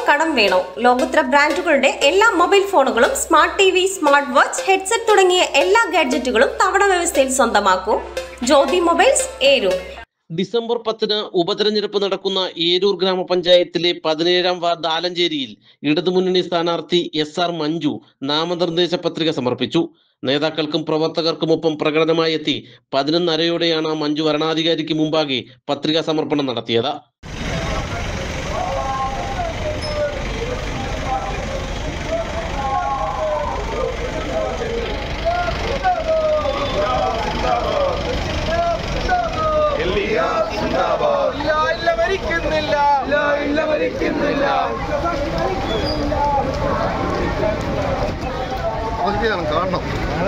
കടം വേണോ? ലോകോത്തര ബ്രാൻഡുകളുടെ എല്ലാ മൊബൈൽ ഫോണുകളും smart TV, smart watch, headset തുടങ്ങിയ എല്ലാ ഗാഡ്ജറ്റുകളും തവണ വ്യവസ്ഥയിൽ സ്വന്തമാക്കൂ. ജ്യോതി മൊബൈൽസ്, ഏരൂർ. ഡിസംബർ 10-ന് ഉപതെരഞ്ഞെടുപ്പ് നടക്കുന്ന ഏരൂർ ഗ്രാമപഞ്ചായത്തിലെ 17-ാം വാർഡ് ആലഞ്ചേരിയിൽ ഇടതുമുന്നണി സ്ഥാനാർത്ഥി SR മഞ്ജു നാമനിർദ്ദേശ പത്രിക സമർപ്പിച്ചു. നേതാക്കൾക്കും പ്രവർത്തകർക്കുമൊപ്പം പ്രകടനമായി എത്തി 11:30യോടെയാണ് മഞ്ജു വരണാധികാരിക്ക് മുമ്പാകെ പത്രികാ സമർപ്പണം നടത്തിയത്. കാണണം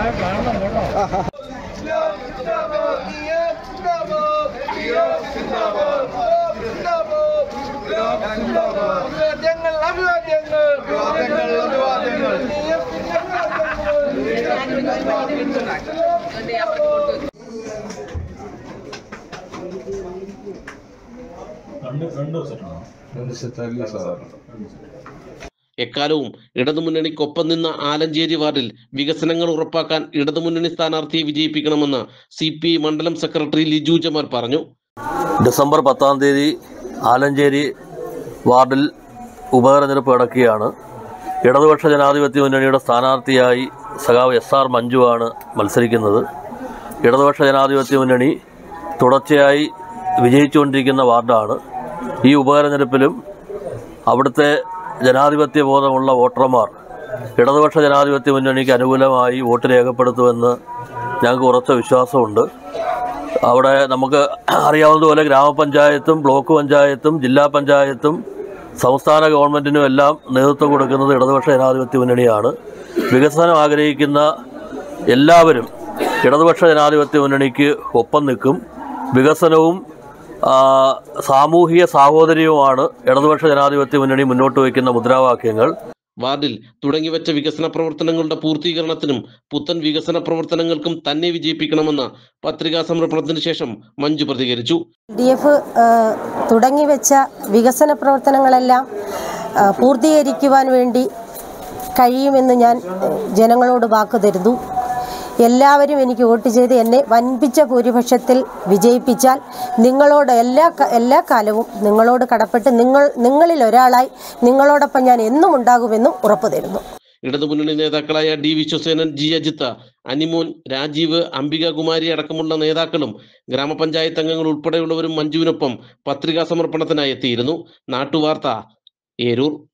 എക്കാലവും ഇടതുമുന്നണിക്കൊപ്പം നിന്ന ആലഞ്ചേരി വാർഡിൽ വികസനങ്ങൾ ഉറപ്പാക്കാൻ ഇടതുമുന്നണി സ്ഥാനാർത്ഥിയെ വിജയിപ്പിക്കണമെന്ന് CPI മണ്ഡലം സെക്രട്ടറി ലിജു ജമാൽ പറഞ്ഞു. ഡിസംബർ 10-ാം തീയതി ആലഞ്ചേരി വാർഡിൽ ഉപതെരഞ്ഞെടുപ്പ് നടക്കുകയാണ്. ഇടതുപക്ഷ ജനാധിപത്യ മുന്നണിയുടെ സ്ഥാനാർത്ഥിയായി സഖാവ് SR മഞ്ജുവാണ് മത്സരിക്കുന്നത്. ഇടതുപക്ഷ ജനാധിപത്യ മുന്നണി തുടർച്ചയായി വിജയിച്ചുകൊണ്ടിരിക്കുന്ന വാർഡാണ്. ഈ ഉപതെരഞ്ഞെടുപ്പിലും അവിടുത്തെ ജനാധിപത്യ ബോധമുള്ള വോട്ടർമാർ ഇടതുപക്ഷ ജനാധിപത്യ മുന്നണിക്ക് അനുകൂലമായി വോട്ട് രേഖപ്പെടുത്തുമെന്ന് ഞങ്ങൾക്ക് ഉറച്ച വിശ്വാസമുണ്ട്. അവിടെ നമുക്ക് അറിയാവുന്നതുപോലെ ഗ്രാമപഞ്ചായത്തും ബ്ലോക്ക് പഞ്ചായത്തും ജില്ലാ പഞ്ചായത്തും സംസ്ഥാന ഗവൺമെൻറ്റിനും എല്ലാം നേതൃത്വം കൊടുക്കുന്നത് ഇടതുപക്ഷ ജനാധിപത്യ മുന്നണിയാണ്. വികസനം ആഗ്രഹിക്കുന്ന എല്ലാവരും ഇടതുപക്ഷ ജനാധിപത്യ മുന്നണിക്ക് ഒപ്പം നിൽക്കും. വികസനവും സാമൂഹിക സാഹോദര്യവുമാണ് ഇടതുപക്ഷ ജനാധിപത്യ മുന്നണി മുന്നോട്ട് വയ്ക്കുന്ന മുദ്രാവാക്യങ്ങൾ. വാർഡിൽ തുടങ്ങിവെച്ച വികസന പ്രവർത്തനങ്ങളുടെ പൂർത്തീകരണത്തിനും പുത്തൻ വികസന പ്രവർത്തനങ്ങൾക്കും തന്നെ വിജയിപ്പിക്കണമെന്ന പത്രികാ സമർപ്പണത്തിന് ശേഷം മഞ്ജു പ്രതികരിച്ചു. LDF തുടങ്ങിവെച്ച വികസന പ്രവർത്തനങ്ങളെല്ലാം പൂർത്തീകരിക്കുവാൻ വേണ്ടി കഴിയുമെന്ന് ഞാൻ ജനങ്ങളോട് വാക്ക് തരുന്നു. എല്ലാവരും എനിക്ക് വോട്ട് ചെയ്ത് എന്നെ വൻപിച്ച ഭൂരിപക്ഷത്തിൽ വിജയിപ്പിച്ചാൽ നിങ്ങളോട് എല്ലാ കാലവും നിങ്ങളോട് കടപ്പെട്ട് നിങ്ങളിൽ ഒരാളായി നിങ്ങളോടൊപ്പം ഞാൻ എന്നും ഉണ്ടാകുമെന്നും ഉറപ്പു തരുന്നു. ഇടതുമുന്നണി നേതാക്കളായ D വിശ്വസേനൻ, G അജിത്ത്, അനിമോൻ, രാജീവ്, അംബികാകുമാരി അടക്കമുള്ള നേതാക്കളും ഗ്രാമപഞ്ചായത്ത് അംഗങ്ങൾ ഉൾപ്പെടെയുള്ളവരും മഞ്ജുവിനൊപ്പം പത്രികാ സമർപ്പണത്തിനായി എത്തിയിരുന്നു. നാട്ടുവാർത്ത, ഏരൂർ.